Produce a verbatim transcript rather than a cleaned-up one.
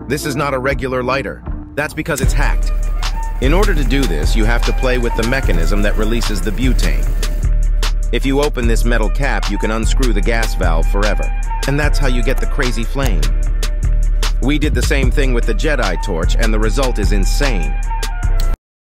This is not a regular lighter. That's because it's hacked. In order to do this, you have to play with the mechanism that releases the butane. If you open this metal cap, you can unscrew the gas valve forever. And that's how you get the crazy flame. We did the same thing with the Jedi torch, and the result is insane.